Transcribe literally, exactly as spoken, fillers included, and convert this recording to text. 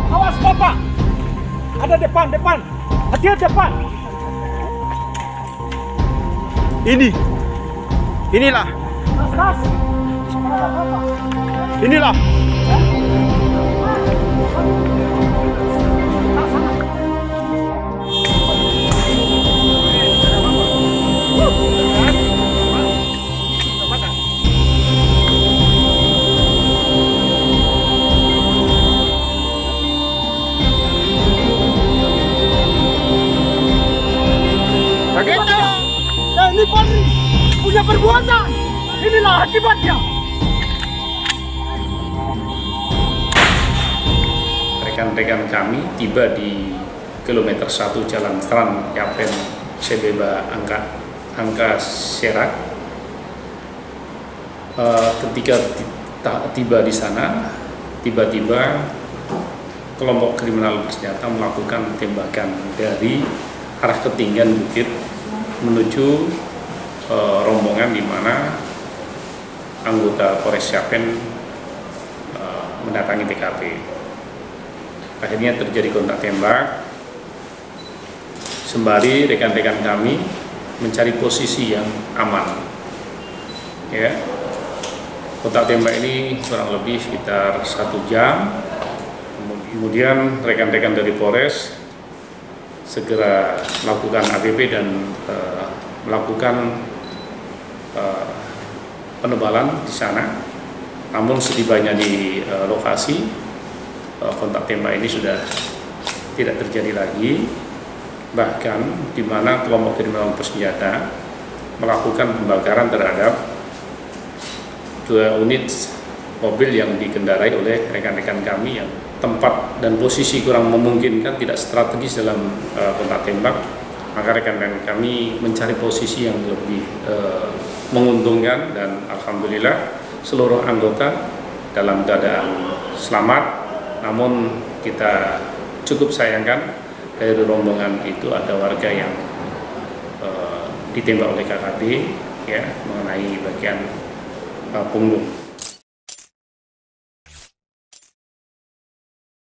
Awas Bapak. Ada depan, depan. Hati-hati depan. Ini. Inilah. Tas, tas. Inilah. Bagaimana? Nah, ini Polri punya perbuatan. Inilah akibatnya. Rekan-rekan kami tiba di kilometer satu Jalan Tran Yapen Sebeba Angka Angka Serak. E, ketika tiba di sana, tiba-tiba kelompok kriminal bersenjata melakukan tembakan dari arah ketinggian bukit menuju e, rombongan di mana anggota Polres Yapen e, mendatangi T K P. Akhirnya terjadi kontak tembak, sembari rekan-rekan kami mencari posisi yang aman. Ya, kontak tembak ini kurang lebih sekitar satu jam. Kemudian rekan-rekan dari Polres segera melakukan A P P dan uh, melakukan uh, penebalan di sana. Namun setibanya di uh, lokasi, kontak tembak ini sudah tidak terjadi lagi, bahkan di mana kelompok kriminal bersenjata melakukan pembakaran terhadap dua unit mobil yang dikendarai oleh rekan-rekan kami yang tempat dan posisi kurang memungkinkan, tidak strategis dalam uh, kontak tembak. Maka rekan-rekan kami mencari posisi yang lebih uh, menguntungkan dan alhamdulillah seluruh anggota dalam keadaan selamat. Namun kita cukup sayangkan dari rombongan itu ada warga yang uh, ditembak oleh K K B ya mengenai bagian uh, punggung.